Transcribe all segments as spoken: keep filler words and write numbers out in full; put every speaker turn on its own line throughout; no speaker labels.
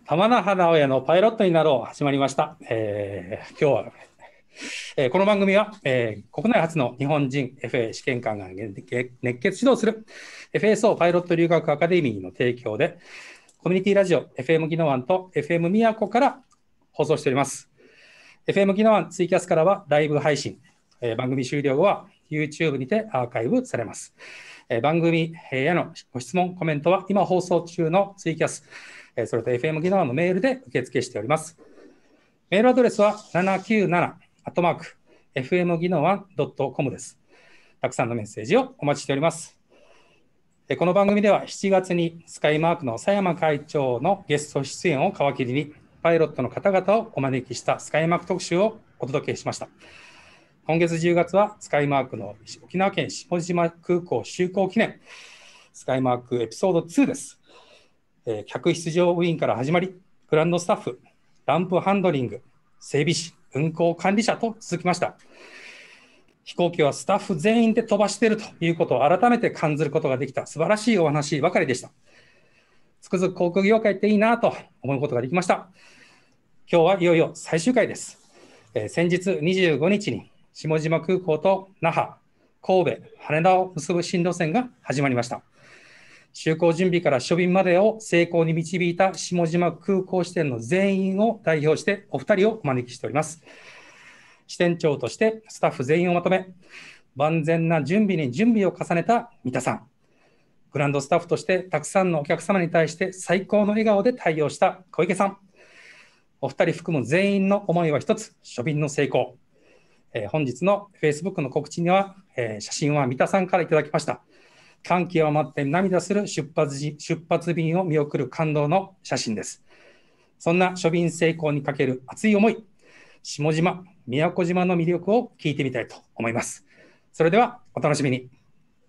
玉名花親のパイロットになろう始まりました。えー、今日は、えー、この番組は、えー、国内初の日本人 エフエー 試験官が熱血指導する エフエスオー パイロット留学アカデミーの提供で、コミュニティラジオ エフエム ギノワンと エフエム 宮古から放送しております。エフエム ギノワンツイキャスからはライブ配信、えー、番組終了後は YouTube にてアーカイブされます。えー、番組へのご質問、コメントは今放送中のツイキャス、それと エフエム ギノワンのメールで受付しております。メールアドレスはななきゅうななアットマークエフエムギノワンドットコム です。たくさんのメッセージをお待ちしております。この番組ではしちがつにスカイマークの佐山会長のゲスト出演を皮切りに、パイロットの方々をお招きしたスカイマーク特集をお届けしました。今月じゅうがつはスカイマークの沖縄県下地島空港就航記念スカイマークエピソードツーです。客室乗務員から始まり、グランドスタッフ、ランプハンドリング、整備士、運航管理者と続きました。飛行機はスタッフ全員で飛ばしているということを改めて感じることができた素晴らしいお話ばかりでした。つくづく航空業界っていいなと思うことができました。今日はいよいよ最終回です。えー、先日にじゅうごにちに下島空港と那覇、神戸、羽田を結ぶ新路線が始まりました。就航準備から処便までを成功に導いた下島空港支店の全員を代表してお二人をお招きしております。支店長としてスタッフ全員をまとめ、万全な準備に準備を重ねた三田さん、グランドスタッフとしてたくさんのお客様に対して最高の笑顔で対応した小池さん、お二人含む全員の思いは一つ、処便の成功。えー、本日の Facebook の告知には、えー、写真は三田さんからいただきました。感極まって涙する出発時、出発便を見送る感動の写真です。そんな処便成功にかける熱い思い、下島、宮古島の魅力を聞いてみたいと思います。それではお楽しみに。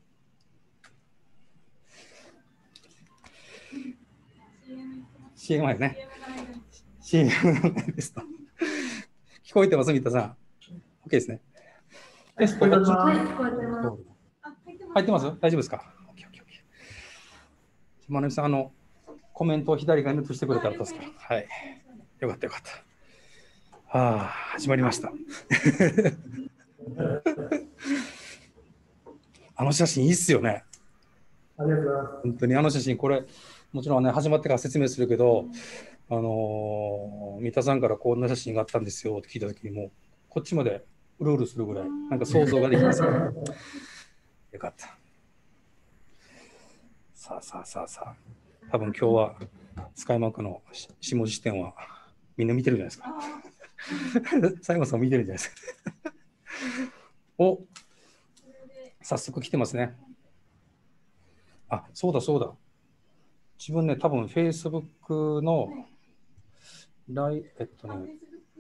シーエム 前ね。シーエム ですと。聞こえてます、三田さん。OK ですね。
はい、聞こえてます。はい、
聞こえてます。入ってます？大丈夫ですか？まなみさん、あのコメントを左側に移してくれたらどうですか？はい。よかったよかった。はあ、始まりました。あの写真いいっすよね。
ありがとうございます。
本当にあの写真、これ、もちろんね、始まってから説明するけど、あのー、三田さんからこんな写真があったんですよって聞いたときに、もう、こっちまでうるうるするぐらい、なんか想像ができますよ。よかった。さあさあさあさあ、多分今日はスカイマークの下地店はみんな見てるじゃないですか。西郷さん見てるじゃないですか。お、早速来てますね。あ、そうだそうだ。自分ね、多分 Facebook のライ、えっとね、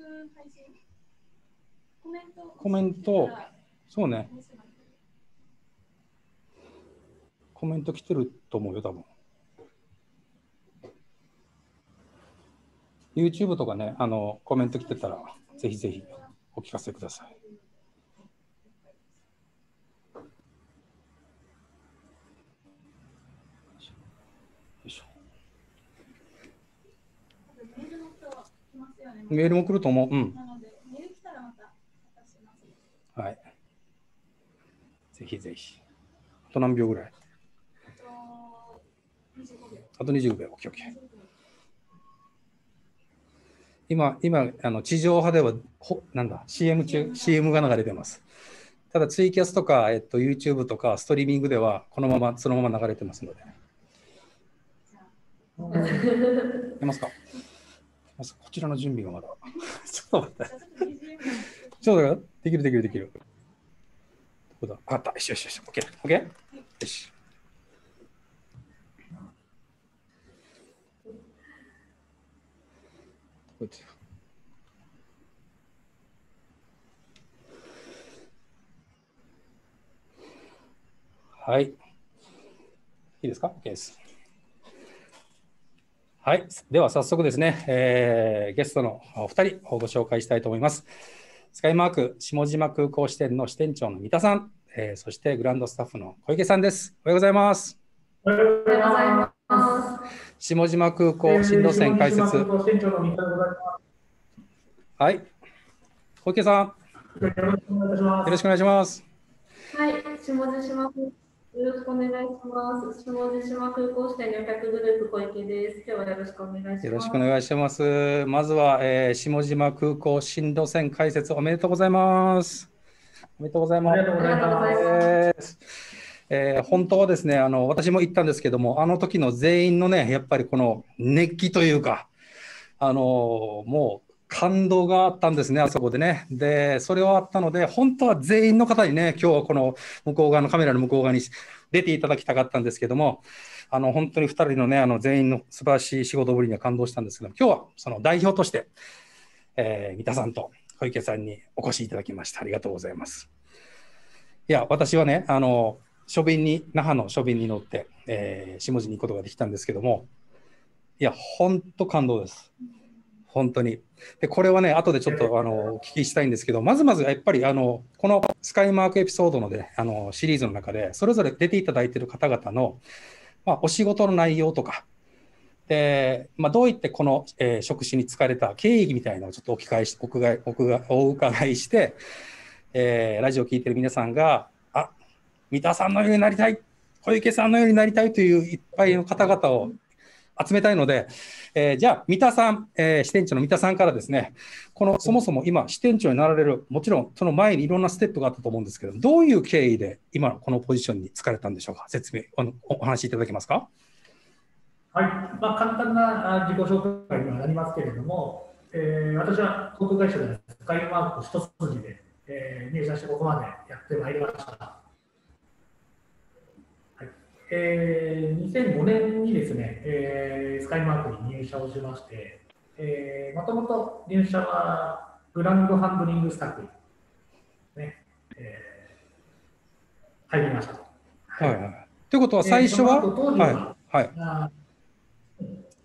コメント、そうね。コメント来てると思うよ、多分。YouTube とかね、あのコメント来てたら、ぜひぜひお聞かせください。よいしょ。メールも来ると思う。うん。はい。ぜひぜひ。あと何秒ぐらい？あとにじゅうごびょう。オッケーオッケー。今、今あの地上波ではほなんだ シーエム 中、シーエム が流れてます。ただツイキャスとか、えっと、YouTube とかストリーミングではこのままそのまま流れてますので。出ますか？こちらの準備がまだ。ちょっと待って。ちょっと待って。できるできるできる。どこだ？あった。よしよしよし。OK。OK？ よし。はい。いいですか？ OK です。はい。では早速ですね、えー、ゲストのお二人をご紹介したいと思います。スカイマーク下島空港支店の支店長の三田さん、えー、そしてグランドスタッフの小池さんです。おはようございます。
おはようございます。
下島空港新路線解説。はい。小池さん。よろしくお願いします。
はい、下地島空よろしくお願いします。下地島空港支店旅客グループ小池です。今日はよろしくお願いします。
よろしくお願いします。まずは、えー、下島空港新路線解説おめでとうございます。おめでとうございます。ありがとうございます。えー、本当はですね、あの私も言ったんですけども、あの時の全員のね、やっぱりこの熱気というか、あのもう感動があったんですね、あそこでね。で、それはあったので、本当は全員の方にね、今日はこの向こう側のカメラの向こう側に出ていただきたかったんですけども、あの本当にふたりのね、あの全員の素晴らしい仕事ぶりには感動したんですけども、今日はその代表として、えー、三田さんと小池さんにお越しいただきました。ありがとうございます。いや、私はね、あの書便に、那覇の書便に乗って、えー、下地に行くことができたんですけども、いや、本当感動です。本当に。で、これはね、後でちょっとあのお聞きしたいんですけど、まずまずやっぱりあのこのスカイマークエピソードので、あのシリーズの中で、それぞれ出ていただいている方々の、まあ、お仕事の内容とか、でまあ、どういってこの、えー、職種に就かれた経緯みたいなのをちょっとお聞かしお伺いお伺いして、えー、ラジオを聞いている皆さんが、あ、三田さんのようになりたい、小池さんのようになりたいといういっぱいの方々を集めたいので、えー、じゃあ三田さん、えー、支店長の三田さんからですね、このそもそも今支店長になられる、もちろんその前にいろんなステップがあったと思うんですけど、どういう経緯で今このポジションに就かれたんでしょうか。説明 お, お話しいただけますか。
はい、まあ、簡単な自己紹介にはなりますけれども、えー、私は航空会社でスカイマーク一筋で、えー、入社してここまでやってまいりました。えー、にせんごねんにですね、えー、スカイマークに入社をしまして、えー、もともと入社はグランドハンドリングスタッフに、ねえー、入りましたと。
はいはいはい、ということは最初は、えー、当時は、はいはい、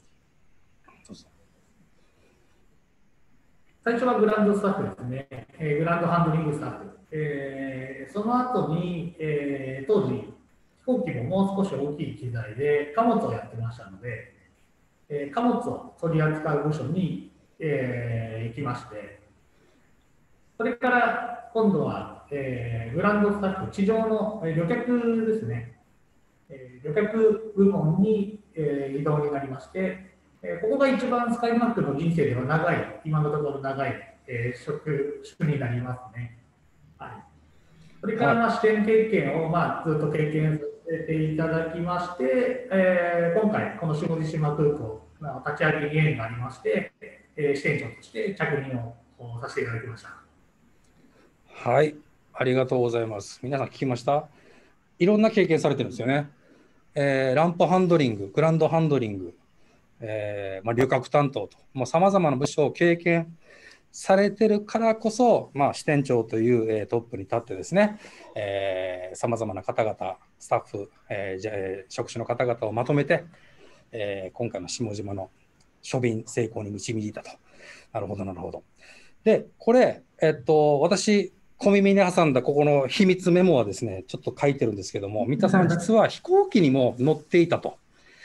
最初はグランドスタッフですね、えー、グランドハンドリングスタッフ、えー、その後に、えー、当時飛行機ももう少し大きい機材で貨物をやってましたので、えー、貨物を取り扱う部署に、えー、行きまして、それから今度は、えー、グランドスタッフ、地上の、えー、旅客ですね、えー、旅客部門に、えー、移動になりまして、えー、ここが一番スカイマークの人生では長い、今のところ長い、えー、職種になりますね。はい、それから、まあ、支店経験を、まあ、ずっと経験させていただきまして、えー、今回、この下地島空港の立ち上げに縁がありまして、えー、支店長として着任をさせていただきました。
はい、ありがとうございます。皆さん聞きました？いろんな経験されてるんですよね。えー、ランプハンドリング、グランドハンドリング、えーまあ、旅客担当と、さまざまな部署を経験されてるからこそ、まあ、支店長という、えー、トップに立ってですね、さまざまな方々、スタッフ、えーじゃえー、職種の方々をまとめて、えー、今回の下島の書便成功に導いたと。なるほど、なるほど。で、これ、えっと、私、小耳に挟んだここの秘密メモはですね、ちょっと書いてるんですけども、三田さん、実は飛行機にも乗っていたと。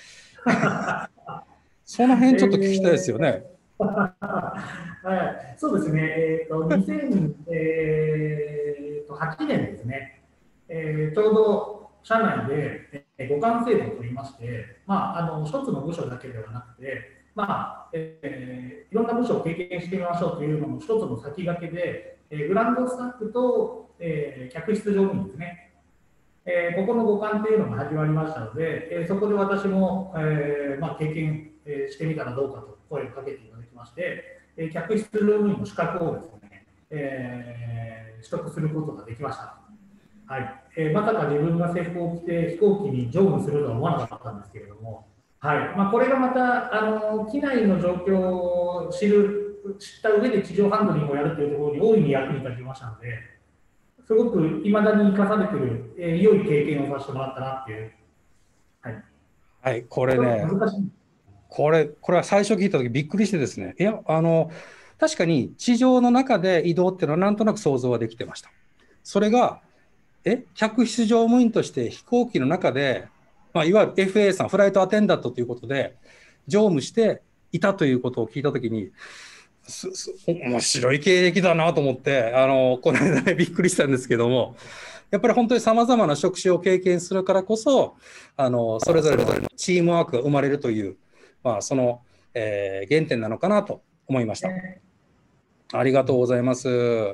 その辺ちょっと聞きたいですよね。
えーはい、そうですね、えー、とにせんはちねんですね、えー、ちょうど社内で互換制度を取りまして、まあ、あの一つの部署だけではなくて、まあえー、いろんな部署を経験してみましょうというのも一つの先駆けで、えー、グランドスタッフと、えー、客室乗務員ですね、えー、ここの互換というのが始まりましたので、えー、そこで私も、えーまあ、経験してみたらどうかと声をかけていただきまして、えー、客室乗務員の資格をですね、えー、取得することができました。はいえー、まさか自分が制服を着て飛行機に乗務するとは思わなかったんですけれども、はいまあ、これがまたあの機内の状況を知る知った上で地上ハンドリングをやるというところに大いに役に立ちましたので、すごくいまだに生かされている、えー、良い経験をさせてもらったなっていう。はい、
はい、これね、難しいこれ、これは最初聞いたときびっくりしてですね、いや、あの、確かに地上の中で移動っていうのはなんとなく想像はできてました。それが、え、客室乗務員として飛行機の中でまあ、いわゆる エフエー さん、フライトアテンダントということで、乗務していたということを聞いたときに、すす面白い経歴だなと思って、あのこの間ね、びっくりしたんですけども、やっぱり本当にさまざまな職種を経験するからこそ、あのそれぞれのチームワークが生まれるという、まあ、その、えー、原点なのかなと思いました。ありがとうございます。はい。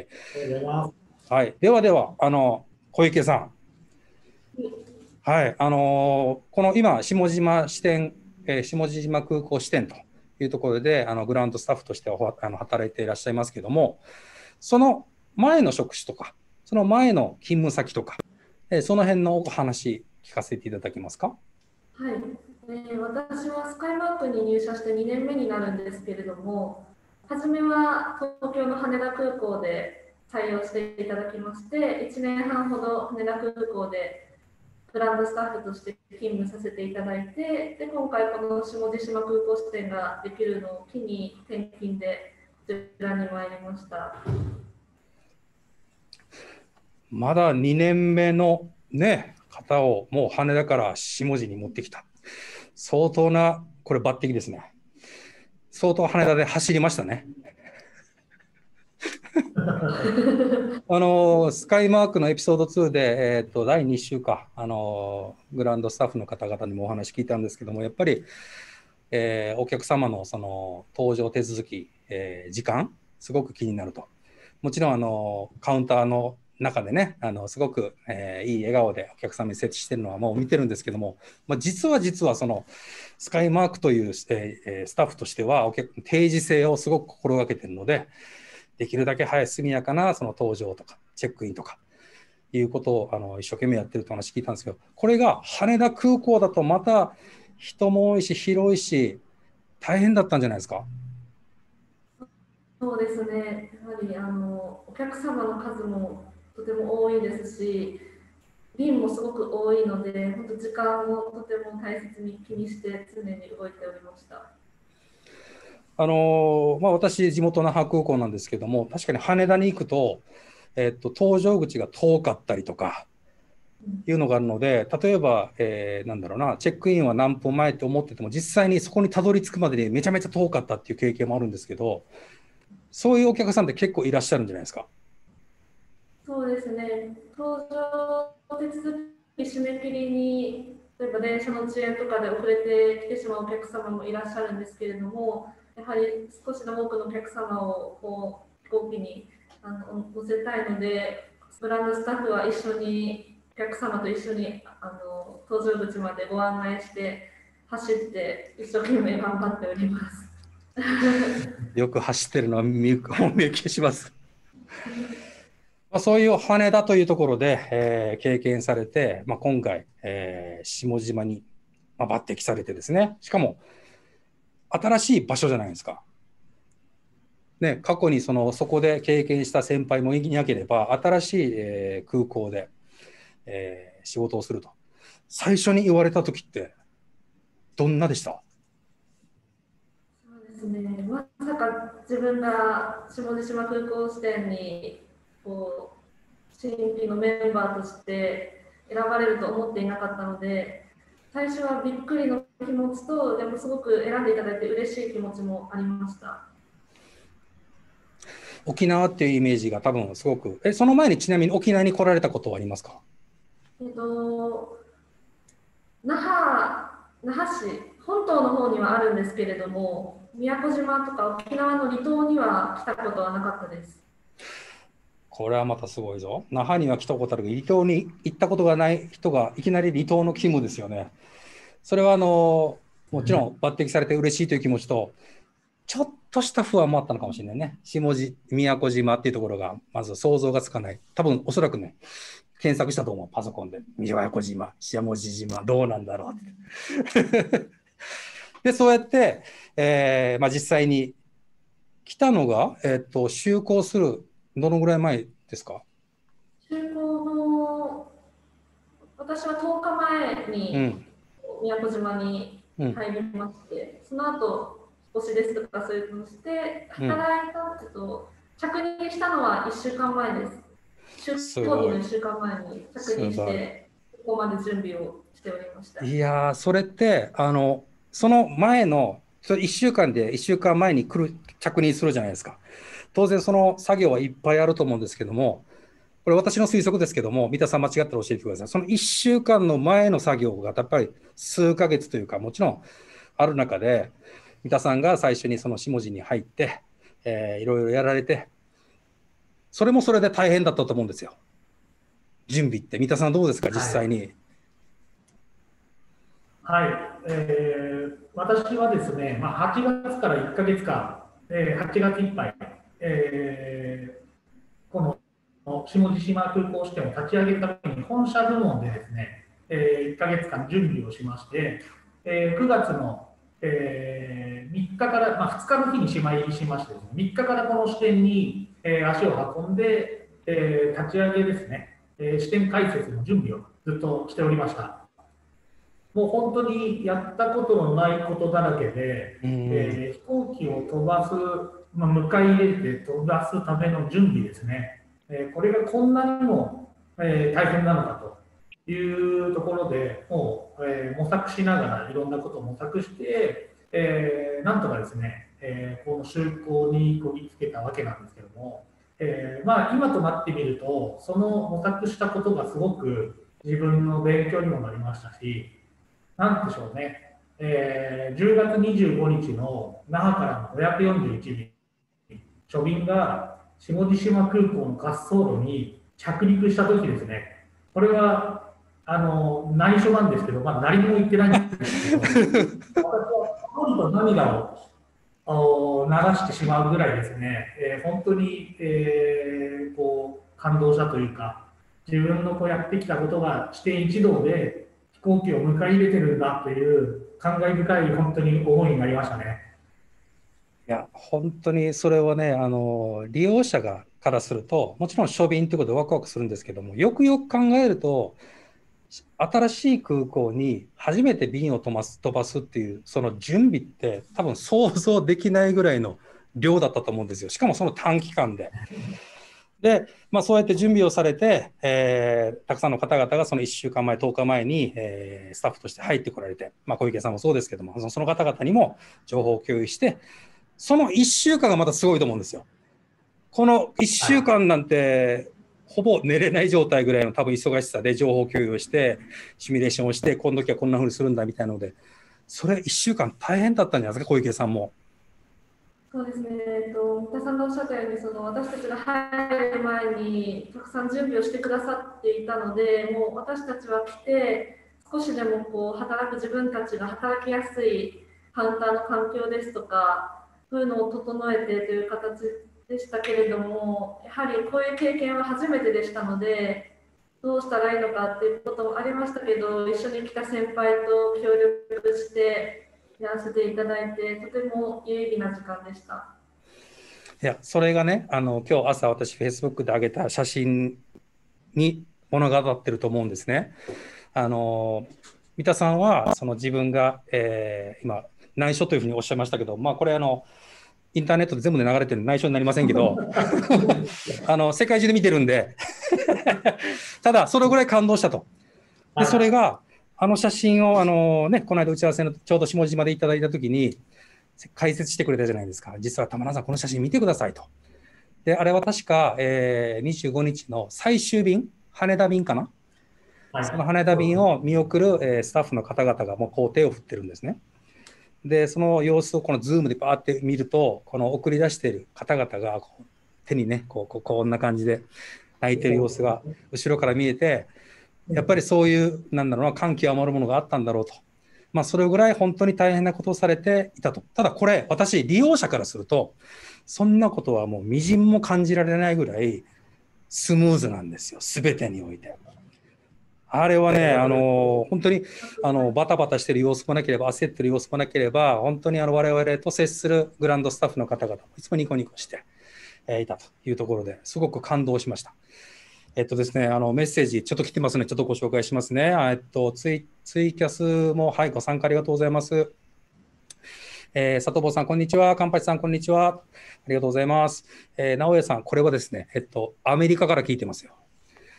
はい、ではでは、あの小池さん。はい、あのこの今、下島支店、えー、下島空港支店というところで、あのグラウンドスタッフとしてあの働いていらっしゃいますけども、その前の職種とか、その前の勤務先とか、えー、その辺のお話、聞かせていただけますか。
はい、えー、私はスカイマークに入社してにねんめになるんですけれども、初めは東京の羽田空港で採用していただきまして、いちねんはんほど羽田空港でグランドスタッフとして勤務させていただいて、で今回この下地島空港支店ができるのを機に転勤でこちらに参りました。
まだにねんめのね、方をもう羽田から下地に持ってきた。相当な、これ抜擢ですね。相当羽田で走りましたね。あのスカイマークのエピソードツーで、えー、とだいに週か、あのグランドスタッフの方々にもお話聞いたんですけども、やっぱり、えー、お客様のその搭乗手続き、えー、時間、すごく気になると。もちろんあのカウンターの中でね、あのすごく、えー、いい笑顔でお客様に接しているのはもう見てるんですけども、まあ、実は実はそのスカイマークという、えー、スタッフとしてはお客定時制をすごく心がけているので、できるだけ早い速やかなその搭乗とかチェックインとかいうことをあの一生懸命やってると話聞いたんですけど、これが羽田空港だとまた人も多いし広いし大変だったんじゃないですか。
そうですね、やはりあのお客様の数もとても多いですし、便もすごく多いので、本当時間をとても大切に気にして常に動いておりました。
あのまあ、私地元那覇空港なんですけども、確かに羽田に行くと、えっと、搭乗口が遠かったりとかいうのがあるので、例えば、えー、なんだろうな、チェックインは何分前って思ってても、実際にそこにたどり着くまでにめちゃめちゃ遠かったっていう経験もあるんですけど、そういうお客さんって結構いらっしゃるんじゃないですか。
そうですね、搭乗手続き締め切りに、例えば電車の遅延とかで遅れてきてしまうお客様もいらっしゃるんですけれども、やはり少しでも多くのお客様をこう飛行機にあの乗せたいので、グランドスタッフは一緒にお客様と一緒にあの搭乗口までご案内して走って一生懸命頑張っております。
よく走ってるのは見受けします。まあ、そういう羽田というところで、えー、経験されて、まあ、今回、えー、下島に、まあ、抜擢されてですね、しかも新しい場所じゃないですか。ね、過去にそのそこで経験した先輩もいなければ、新しい、えー、空港で、えー、仕事をすると。最初に言われた時って、どんなでした？
そうですね、まさか自分が下地島空港支店にこう新規のメンバーとして選ばれると思っていなかったので、最初はびっくりの気持ちと、でもすごく選んでいただいて嬉しい気持ちもありました。
沖縄っていうイメージが多分すごく、え、その前にちなみに沖縄に来られたことはありますか？
えっと、那覇、那覇市、本島の方にはあるんですけれども、宮古島とか沖縄の離島には来たことはなかったです。
これはまたすごいぞ。那覇には来たことあるけど、離島に行ったことがない人がいきなり離島の勤務ですよね。それはあのもちろん抜擢されて嬉しいという気持ちと、ちょっとした不安もあったのかもしれないね。下地、宮古島っていうところがまず想像がつかない。多分おそらくね、検索したと思う、パソコンで。宮古島、下地島、どうなんだろうって。で、そうやって、えーまあ、実際に来たのが、えーと、就航する、どのぐらい前ですか？
就航の私はとおかまえに宮古島に入りまして、うん、その後引っ越しですとかそういうのをして働いた、うん、と着任したのはいっしゅうかんまえです。出航日のいっしゅうかんまえに着任してここまで準備をしておりました。
いやー、それってあのその前のそれいっしゅうかんでいっしゅうかんまえに来る着任するじゃないですか。当然その作業はいっぱいあると思うんですけども、これ私の推測ですけども、三田さん間違ったら教えてください。そのいっしゅうかんの前の作業がやっぱり数ヶ月というか、もちろんある中で、三田さんが最初にその下地に入って、えー、いろいろやられて、それもそれで大変だったと思うんですよ。準備って。三田さんどうですか、実際に。
はい、はい、えー、私はですね、まあ、はちがつからいっかげつかん、えー、はちがついっぱい、えー、この下地島空港支店を立ち上げるために本社部門でですね、えー、いっかげつかん準備をしまして、えー、くがつの、えー、みっかから、まあ、ふつかの日に島入りしましてですね、みっかからこの支店に、えー、足を運んで、えー、立ち上げですね、えー、支店開設の準備をずっとしておりました。もう本当にやったことのないことだらけで、えー、飛行機を飛ばす、まあ、迎え入れて飛ばすための準備ですね。えー、これがこんなにも、えー、大変なのかというところで、もう、えー、模索しながらいろんなことを模索して、えー、なんとかですね、えー、この就航にこぎつけたわけなんですけども、えーまあ、今となってみると、その模索したことがすごく自分の勉強にもなりましたし、なんでしょうね、えー、じゅうがつにじゅうごにちの那覇からのごひゃくよんじゅういちびん、初便が下地島空港の滑走路に着陸したときですね、これはあの内緒なんですけど、まあ、何も言ってないんですけど、私はほとんど涙を流してしまうぐらいですね、えー、本当に、えー、こう感動したというか、自分のこうやってきたことが支店一同で飛行機を迎え入れてるんだという感慨深い本当に思いになりましたね。
いや、本当にそれはね、あの利用者がからすると、もちろん初便ということでワクワクするんですけども、よくよく考えると、新しい空港に初めて便を飛ばす、飛ばすっていう、その準備って多分想像できないぐらいの量だったと思うんですよ。しかもその短期間で。で、まあ、そうやって準備をされて、えー、たくさんの方々がそのいっしゅうかんまえ、とおかまえに、えー、スタッフとして入ってこられて、まあ、小池さんもそうですけども、その方々にも情報を共有して、そのいっしゅうかんがまたすごいと思うんですよ。このいっしゅうかんなんて、ほぼ寝れない状態ぐらいの多分忙しさで情報共有をして、シミュレーションをして、この時はこんな風にするんだみたいなので、それいっしゅうかん大変だったんじゃないですか、小池さんも。
そうですね、えっと、三田さんがおっしゃったように、その私たちが入る前にたくさん準備をしてくださっていたので、もう私たちは来て、少しでもこう働く自分たちが働きやすいカウンターの環境ですとか、そういうのを整えてという形でしたけれども、やはりこういう経験は初めてでしたので、どうしたらいいのかっていうこともありましたけど、一緒に来た先輩と協力してやらせていただいて、とても有意義な時間でした。
いや、それがね、あの今日朝私、Facebook で上げた写真に物語ってると思うんですね。あの三田さんはその自分が、えー、今、内緒というふうにおっしゃいましたけど、まあ、これあの、インターネットで全部で流れてる内緒になりませんけど、あの世界中で見てるんで、ただ、それぐらい感動したと。でそれが、あの写真をあの、ね、この間打ち合わせのちょうど下島でいただいたときに、解説してくれたじゃないですか。実は玉名さん、この写真見てくださいと。で、あれは確か、えー、にじゅうごにちの最終便、羽田便かな。はい、その羽田便を見送る、えー、スタッフの方々がもうこう手を振ってるんですね。で、その様子をこのズームでバーって見ると、この送り出している方々がこう手にね、こう、こう、こんな感じで泣いてる様子が後ろから見えて、やっぱりそういう、なんだろうな、感極まるものがあったんだろうと。まあ、それぐらい本当に大変なことをされていたと。ただこれ、私、利用者からすると、そんなことはもうみじんも感じられないぐらいスムーズなんですよ、すべてにおいて。あれはね、あの本当にあのバタバタしている様子もなければ、焦っている様子もなければ、本当にあの我々と接するグランドスタッフの方々もいつもニコニコして、えー、いたというところですごく感動しました。えっとですね、あのメッセージちょっと来てますので、ちょっとご紹介しますね。えっと、ツイ、ツイキャスも、はい、ご参加ありがとうございます。えー、佐藤坊さん、こんにちは。カンパチさん、こんにちは。ありがとうございます。えー、直江さん、これはですね、えっと、アメリカから聞いてますよ。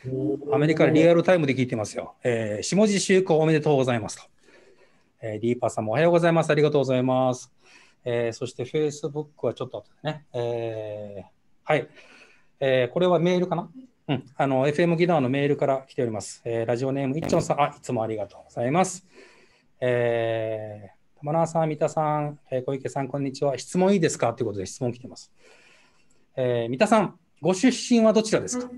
アメリカでリアルタイムで聞いてますよ。えー、下地就航おめでとうございますと。えー、リーパーさんもおはようございます。ありがとうございます。えー、そして Facebook はちょっと後でね。えー、はい、えー。これはメールかな、うん、あの エフエム ギターのメールから来ております。えー、ラジオネームいっちょんさん、あ、いつもありがとうございます。えー、玉縄さん、三田さん、えー、小池さん、こんにちは。質問いいですかということで質問来てます。えー、三田さん、ご出身はどちらですか？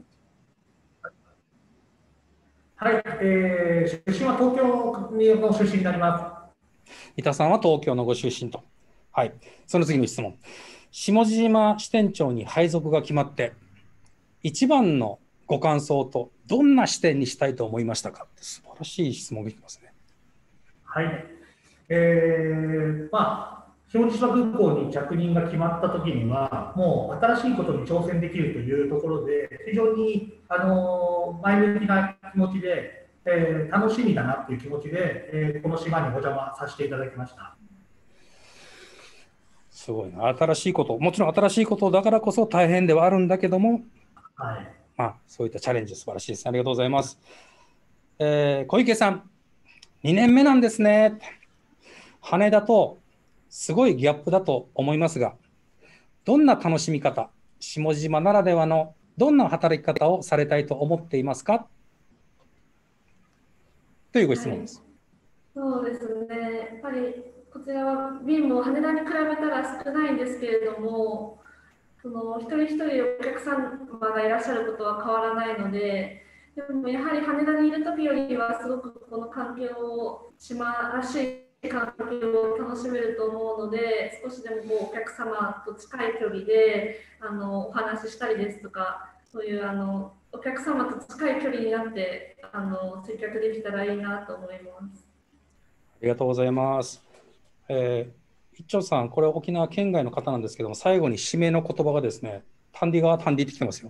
はい、えー、出身は東京の出身になります。
三田さんは東京のご出身と。はい、その次の質問。下地島支店長に配属が決まって、一番のご感想とどんな視点にしたいと思いましたか？素晴らしい質問が来てますね。
はい、えー、まあ、下地島空港に着任が決まったときには、もう新しいことに挑戦できるというところで、非常に、あの前向きな気持ちで、えー、楽しみだなという気持ちで、えー、この島にお邪魔させていただきました。
すごいな。新しいこと、もちろん新しいことだからこそ大変ではあるんだけども、
はい、
まあ、そういったチャレンジ素晴らしいです。ありがとうございます。えー、小池さん、にねんめなんですね。羽田とすごいギャップだと思いますが、どんな楽しみ方、下島ならではのどんな働き方をされたいと思っていますかというご質問です。
はい、そうですね。やっぱりこちらは便も羽田に比べたら少ないんですけれども、その一人一人お客様がいらっしゃることは変わらないので、でもやはり羽田にいる時よりはすごくこの環境を島らしい環境を楽しめると思うので、少しでもこうお客様と近い距離であのお話ししたりですとか、そういうあのお客様と近い距離になってあの接客できたらいいなと思います。
ありがとうございます。えー、一丁さん、これは沖縄県外の方なんですけども、最後に締めの言葉がですね、タンディ側タンディってきてますよ。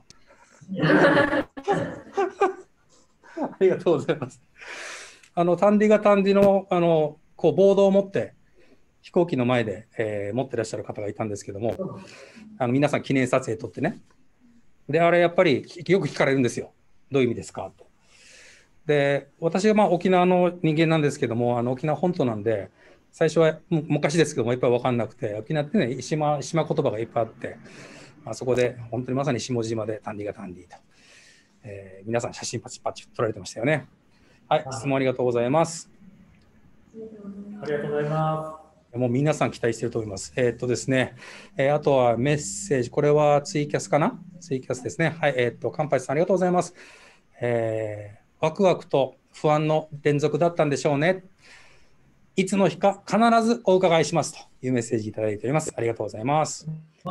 ありがとうございます。あのタンディがタンディのあのこうボードを持って飛行機の前で、えー、持ってらっしゃる方がいたんですけども、あの皆さん記念撮影撮ってね。で、あれやっぱりよく聞かれるんですよ。どういう意味ですかと。で、私はまあ沖縄の人間なんですけども、あの沖縄本島なんで、最初は昔ですけども、やっぱり分かんなくて、沖縄ってね、島、島言葉がいっぱいあって、まあ、そこで本当にまさに下島でタンディがタンディと、えー、皆さん写真パチパチ撮られてましたよね。はい、質問ありがとうございます。
ありがとうございます。
もう皆さん期待していると思います。えー、っとですね、えー、あとはメッセージ、これはツイキャスかな？ツイキャスですね。はい、えー、っと、カンパイさんありがとうございます。えー、ワクワクと不安の連続だったんでしょうね。いつの日か必ずお伺いしますというメッセージいただいております。ありがとうございます。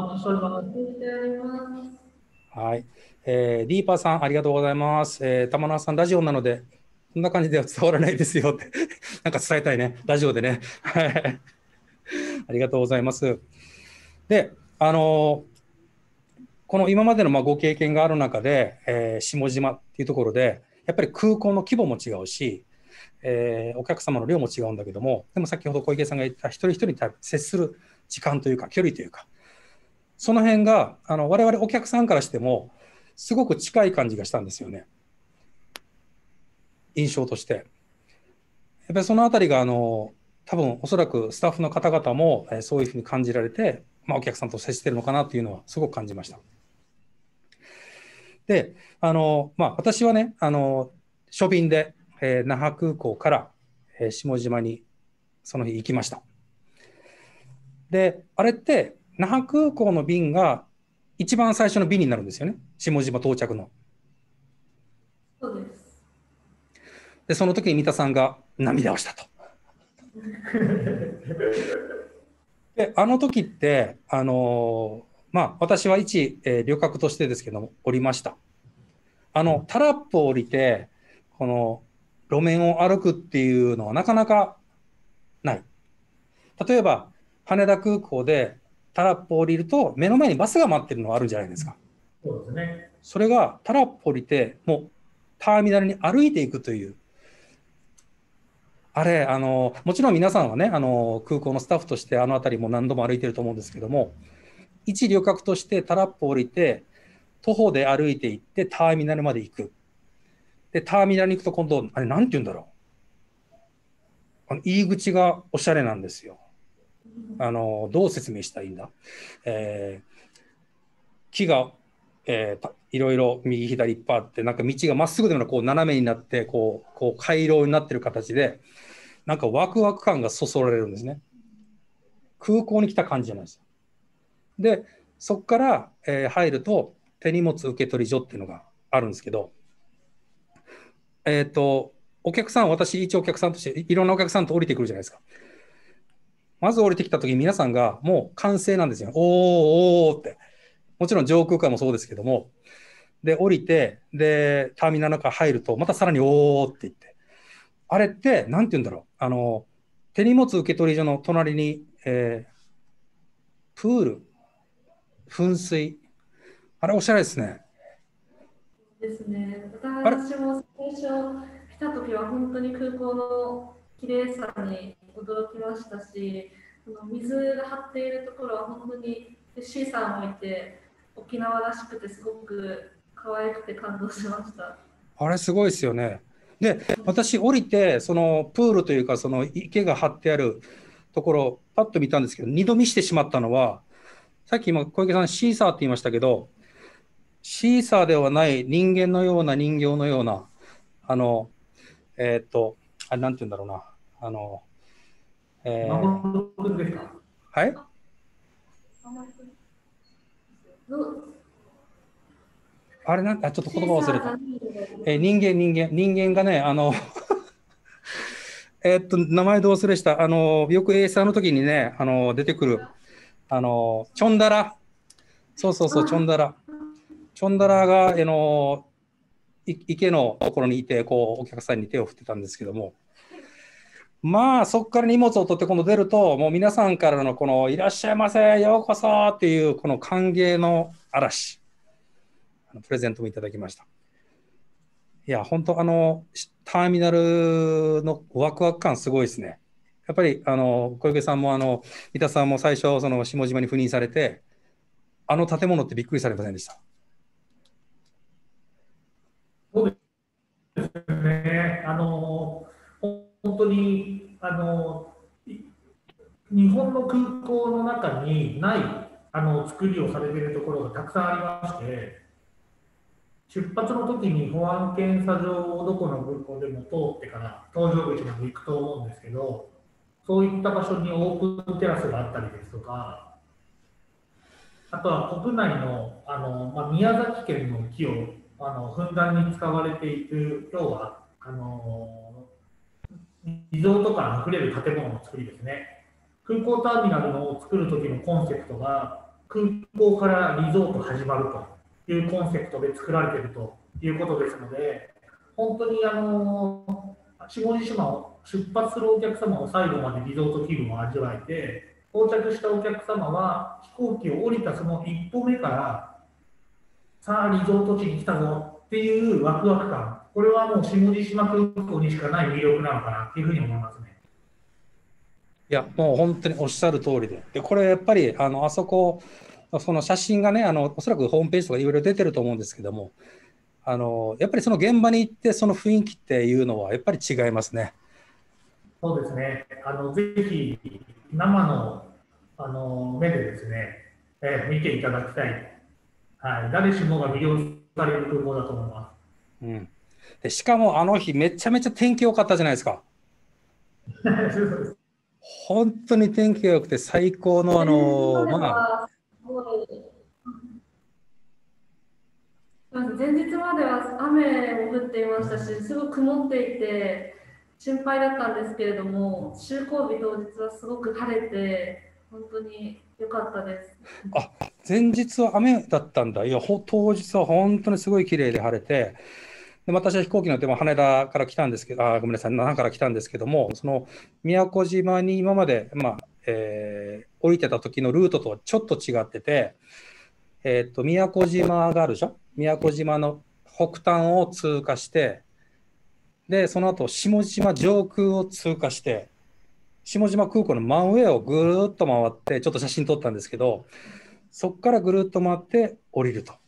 はい、えー、ディーパーさんありがとうございます。えー、玉縄さんラジオなのでこんな感じでは伝わらないですよってなんか伝えたいね、ラジオでね。ありがとうございます。で、あのこの今までのまあご経験がある中で、えー、下島っていうところでやっぱり空港の規模も違うし、えー、お客様の量も違うんだけども、でも先ほど小池さんが言った一人一人に接する時間というか距離というか、その辺があの我々お客さんからしてもすごく近い感じがしたんですよね、印象として。やっぱりそのあたりがあの多分おそらくスタッフの方々も、えー、そういうふうに感じられて、まあ、お客さんと接しているのかなというのはすごく感じました。で、あのまあ、私はね、あの初便で、えー、那覇空港から、えー、下島にその日行きました。で、あれって那覇空港の便が一番最初の便になるんですよね、下島到着の。
そうです。
で、その時に三田さんが涙をしたと。で、あの時ってあのまあ私は一、えー、旅客としてですけども降りました。あのタラップを降りてこの路面を歩くっていうのはなかなかない。例えば羽田空港でタラップを降りると目の前にバスが待ってるのがあるじゃないですか。
そうですね。
それがタラップ降りてもうターミナルに歩いていくという、あれあのもちろん皆さんはね、あの空港のスタッフとしてあの辺りも何度も歩いてると思うんですけども、一旅客としてタラップを降りて徒歩で歩いていってターミナルまで行く、 で、ターミナルに行くと今度、あれ、なんて言うんだろう。あの入り口がおしゃれなんですよ。あの、どう説明したらいいんだ。えー木が、えーいろいろ右左いっぱいあって、なんか道がまっすぐでもこう斜めになって、こう、こう回廊になってる形で、なんかワクワク感がそそられるんですね。空港に来た感じじゃないです。で、そこから、えー入ると、手荷物受け取り所っていうのがあるんですけど、えっと、お客さん、私、一応お客さんとして、いろんなお客さんと降りてくるじゃないですか。まず降りてきたとき、皆さんがもう歓声なんですよ。おー、おーって。もちろん上空からもそうですけども、で、降りて、で、ターミナルの中入ると、またさらにおーって言って、あれって、なんて言うんだろう。あの、手荷物受け取り所の隣に、えープール、噴水、あれおしゃれですね。
ですね。
あれ
私も最初来た時は本当に空港の綺麗さに驚きましたし、その水が張っているところは本当にシーサーもいて沖縄らしくてすごく可愛くて感動しました。
あれすごいですよね。で、私降りて、そのプールというか、その池が張ってあるところ、パッと見たんですけど、二度見してしまったのは、さっき今、小池さん、シーサーって言いましたけど、シーサーではない人間のような人形のような、あの、えーっと、あれなんて言うんだろうな。あの、えー
守君ですか？
はい
ど
あれなんあ、ちょっと
シ
言葉忘れた。
ーサーじゃないの
えー人間、人間、人間がね、あの、えーっと、名前ど忘れした。あの、よくエーサーの時にね、あの、出てくる、あの、チョンダラ。そうそうそう、チョンダラ。チョンダラが、あの、い池のところにいて、こう、お客さんに手を振ってたんですけども、まあ、そこから荷物を取って今度出ると、もう皆さんからのこの、いらっしゃいませ、ようこそっていう、この歓迎の嵐、あのプレゼントもいただきました。いや、本当、あの、ターミナルのワクワク感すごいですね。やっぱり、あの、小池さんも、あの、三田さんも最初、その、下島に赴任されて、あの建物ってびっくりされませんでした？
そうですね。あの、本当に、あの、い日本の空港の中にないあの作りをされているところがたくさんありまして、出発の時に保安検査場をどこの空港でも通ってから搭乗口まで行くと思うんですけど、そういった場所にオープンテラスがあったりですとか、あとは国内の、あの、まあ、宮崎県の木をあのふんだんに使われている、要はあのリゾート感あふれる建物の作りですね。空港ターミナルの作る時のコンセプトが、空港からリゾート始まるというコンセプトで作られているということですので、本当にあの下地島を出発するお客様を最後までリゾート気分を味わえて、到着したお客様は飛行機を降りたその一歩目から、さあリゾート地に来たぞっていうワクワク感、これはもう下地島空港にしかない魅力なのかなというふうに思いますね。
いや、もう本当におっしゃる通りで。で、これやっぱり、あの、あそこ、その写真がね、あの、おそらくホームページとかいろいろ出てると思うんですけども、あの、やっぱりその現場に行って、その雰囲気っていうのは、やっぱり違いますね。
そうですね。あのぜひ生のあの目でですね、えー見ていただきたい。はい、誰しもが魅了される空港だと思いま
うん。で、しかもあの日、めちゃめちゃ天気良かったじゃないですか。
す。
本当に天気が良くて最高の、あ
前日ま
の、
で
まあ、
はすごい前日までは雨も降っていましたし、すごく曇っていて心配だったんですけれども、就航日当日はすごく晴れて、本当に良かったです。
あ、前日は雨だったんだ。いや、ほ当日は本当にすごい綺麗で晴れて、で、私は飛行機乗っても羽田から来たんですけど、あ、ごめんなさい、那覇から来たんですけども、その宮古島に今まで、まあ、えー降りてた時のルートとはちょっと違ってて、えっと、宮古島があるでしょ。宮古島の北端を通過して、で、その後、下島上空を通過して、下島空港の真上をぐるっと回って、ちょっと写真撮ったんですけど、そこからぐるっと回って降りると。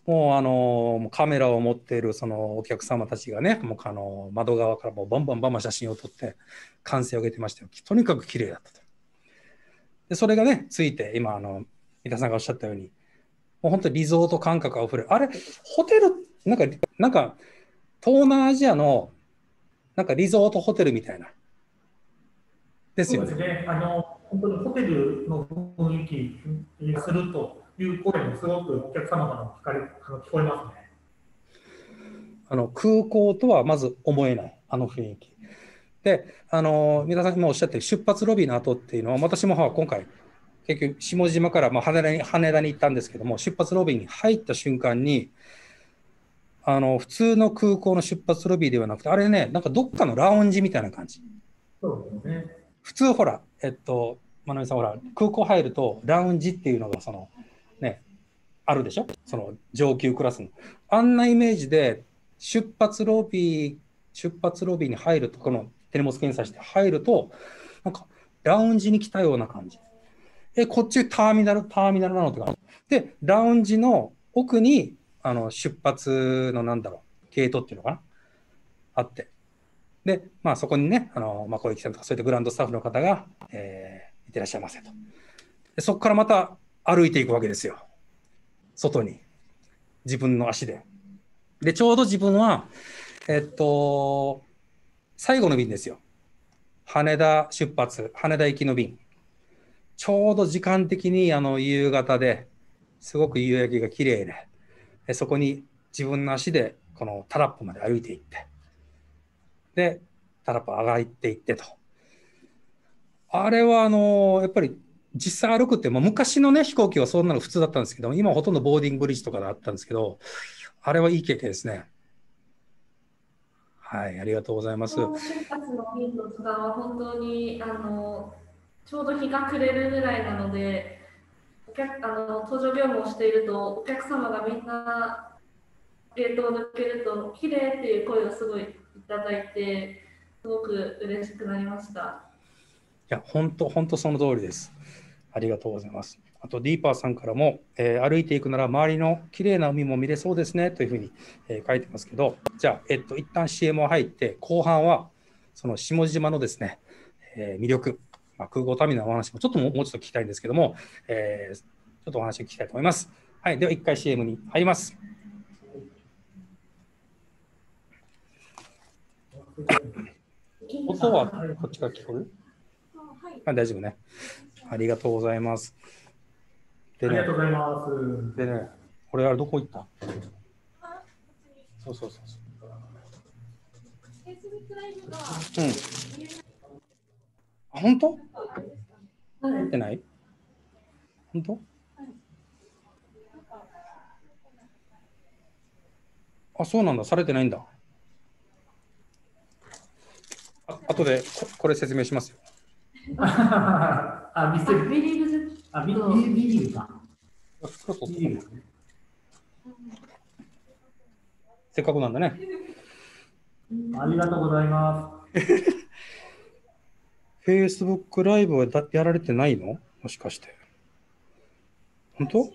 もうあのもうカメラを持っているそのお客様たちがね、もうあの窓側からもうバンバンバンバン写真を撮って歓声を上げてましたよ。とにかく綺麗だったと。でそれがね、ついて今あの三田さんがおっしゃったように、もう本当にリゾート感覚あふれる。あれ、ホテル、なんか、なんか東南アジアのなんかリゾートホテルみたいな。ですよね。
そうですね。あの、本当にホテルの雰囲気がするという声もすごくお客様からも聞かれ、あの聞こえますね。
あの空港とはまず思えない、あの雰囲気。で、あの皆さん今おっしゃってる出発ロビーの後っていうのは、私も今回、結局、下島からまあ羽田に羽田に行ったんですけども、出発ロビーに入った瞬間に、あの普通の空港の出発ロビーではなくて、あれね、なんかどっかのラウンジみたいな感じ。
そうですね。
普通、ほら、えっと、まなみさん、ほら、空港入ると、ラウンジっていうのが、その、ね、あるでしょ、その上級クラスの。あんなイメージで、出発ロビー、出発ロビーに入ると、この手荷物検査して入ると、なんか、ラウンジに来たような感じ。え、こっちターミナル、ターミナルなのとか。で、ラウンジの奥に、あの、出発のなんだろう、ゲートっていうのかな、あって。で、まあ、そこにね、あの、まあ、小池さんとか、そういったグランドスタッフの方が、えー、いってらっしゃいませと。で、そこからまた歩いていくわけですよ。外に。自分の足で。で、ちょうど自分は、えっと、最後の便ですよ。羽田出発、羽田行きの便。ちょうど時間的にあの夕方ですごく夕焼けが綺麗で、でそこに自分の足でこのタラップまで歩いていって、で、タラップ上がっていってと。あれはあのやっぱり実際歩くって、まあ、昔のね飛行機はそんなの普通だったんですけど、今はほとんどボーディングブリッジとかであったんですけど、あれはいい経験ですね。はい、ありがとうございます。
出発の便の時間は本当にあのちょうど日が暮れるぐらいなので、お客あの搭乗業務をしていると、お客様がみんなゲートを抜けると、綺麗っていう声をすごいいただいて、すごく嬉しくなりました。い
や、本当、本当その通りです。ありがとうございます。あと、ディーパーさんからも、えー、歩いていくなら周りの綺麗な海も見れそうですねというふうに、えー、書いてますけど、じゃあ、えっと、一旦 シーエム を入って、後半は、その下島のですね、えー、魅力、まあ、空港ターミナルの話もちょっともうちょっと聞きたいんですけども、えー、ちょっとお話を聞きたいと思います。はい、では一回 シーエム に入ります。音はこっちから聞こえる？あ、大丈夫ね。ありがとうございます。
でね、ありがとうございます。
でね、これあれどこ行った？そうそうそうそう。うん。あ、本当？入ってない？本当？あ、そうなんだ。されてないんだ。あ、後でこ、これ説明しますよ。
あ、見せる。ビリーズ。あ、ビリーズか。
袋取ってる。せっかくなんだね。
ありがとうございます。
Facebook ライブはだやられてないの？もしかして。本当？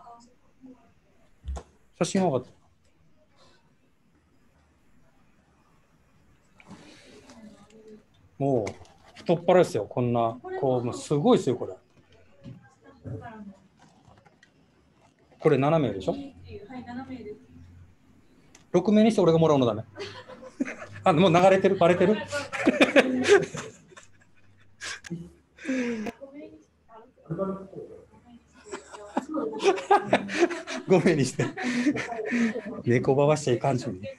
写真は上がった。もう太っ腹ですよ、こんな、こう、もうすごいですよ、これ。これななめいでしょ？ろくめいにして俺がもらうのだね。あ、もう流れてる、バレてる。ごめんにして。猫ばばしちゃいかんしに。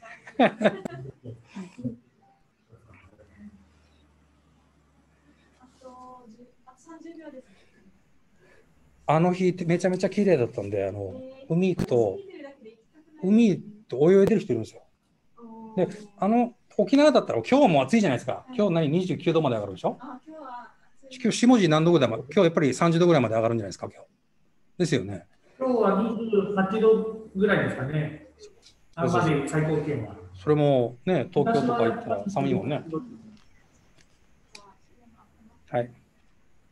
あの日めちゃめちゃ綺麗だったんで、あの海行くと、海と泳いでる人いるんですよ。で、あの沖縄だったら今日も暑いじゃないですか。今日何にじゅうきゅうどまで上がるでしょ。今日下地何度ぐらいまで、今日やっぱりさんじゅうどぐらいまで上がるんじゃないですか、今日。ですよね。
今日はにじゅうはちどぐらいですかね。あまで最高気温は。
それもね、東京とか行ったら寒いもんね。はい。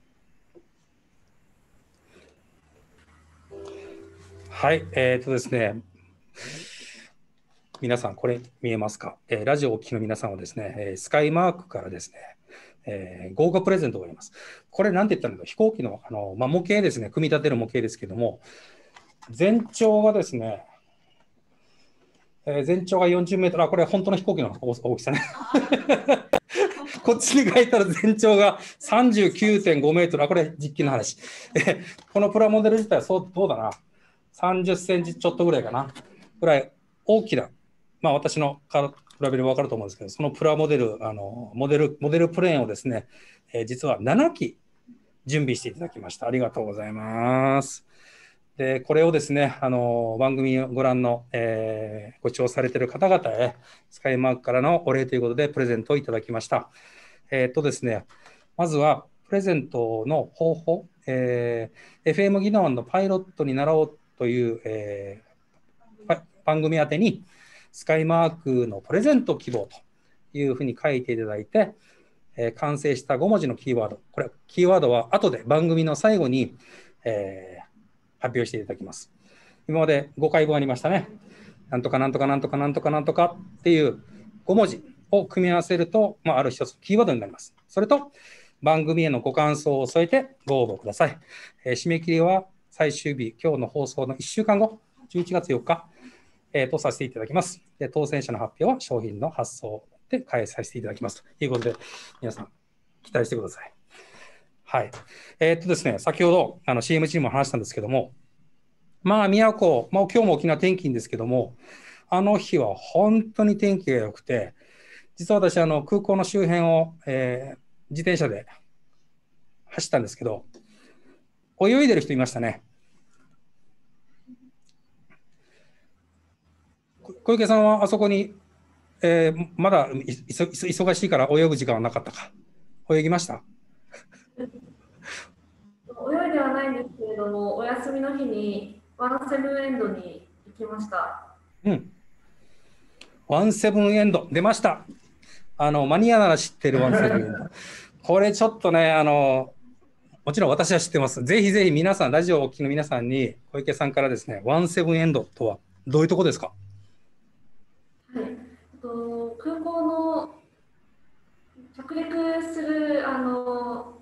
はい、えっとですね、 皆さん、これ見えますか？えーラジオをお聞きの皆さんはですね、えースカイマークからですね、えー豪華プレゼントがあります。これ、なんて言ったらいいのか、飛行機の、あの、まあ、模型ですね、組み立てる模型ですけども、全長がですね、えー全長がよんじゅうメートル、あ、これ本当の飛行機の大大きさね。こっちに書いたら全長が さんじゅうきゅうてんごメートル、あ、これ実機の話。えこのプラモデル自体はそう、どうだな、さんじゅっセンチちょっとぐらいかな、ぐらい大きな、まあ私のから比べれば分かると思うんですけど、そのプラモデル、あの、モデル、モデルプレーンをですね、えー実はななき準備していただきました。ありがとうございます。で、これをですね、あの、番組をご覧の、えーご視聴されている方々へ、スカイマークからのお礼ということでプレゼントをいただきました。えーっとですね、まずは、プレゼントの方法、えー エフエム 技能のパイロットになろうという、えーば番組宛てに、スカイマークのプレゼント希望というふうに書いていただいて、えー完成したご文字のキーワード、これ、キーワードは後で番組の最後に、えー発表していただきます。今までごかいぶんありましたね。なんとかなんとかなんとかなんとかなんとかっていうご文字を組み合わせると、まあ、ある一つキーワードになります。それと番組へのご感想を添えてご応募ください。えー締め切りは最終日、今日の放送のいっしゅうかんご、じゅういちがつよっか、えーとさせていただきます。で当選者の発表は商品の発送で開催させていただきますということで、皆さん期待してください。はい。えーっとですね、先ほどあの シーエム 中にも話したんですけども、まあ、宮古、まあ、今日も沖縄天気いいんですけども、あの日は本当に天気が良くて、実は私、あの空港の周辺を、えー自転車で走ったんですけど、泳いでる人いましたね。こ小池さんはあそこに、えーまだいいそ忙しいから泳ぐ時間はなかったか。泳ぎました？
泳いではないんですけれども、お休みの日にワンセブンエンドに行きました。
うん。ワンセブンエンド、出ました。あの、マニアなら知ってるワンセブンエンド。これちょっとね、あの、もちろん私は知ってます。ぜひぜひ皆さん、ラジオをお聞きの皆さんに、小池さんからですね、ワンセブンエンドとはどういうとこですか？
はい、と空港の着陸するあの